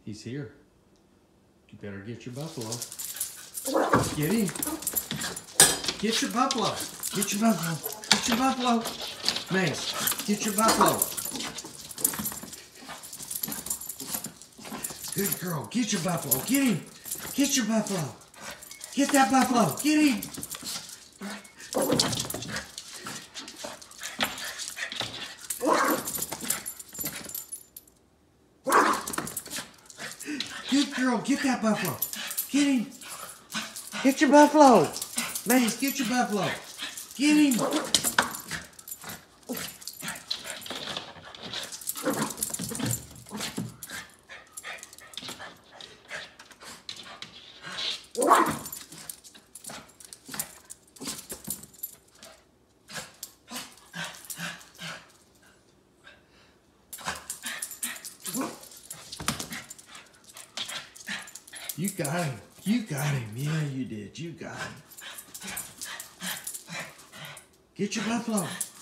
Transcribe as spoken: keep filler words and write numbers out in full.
He's here. You better get your buffalo. Get him. Get your buffalo. Get your buffalo. Get your buffalo. Mace, get your buffalo. Good girl. Get your buffalo. Get him. Get your buffalo. Get that buffalo. Get him. Good girl. Get that buffalo. Get him. Get your buffalo. Mace, get your buffalo. Get him. You got him. You got him. Yeah, you did. You got him. Get your buffalo.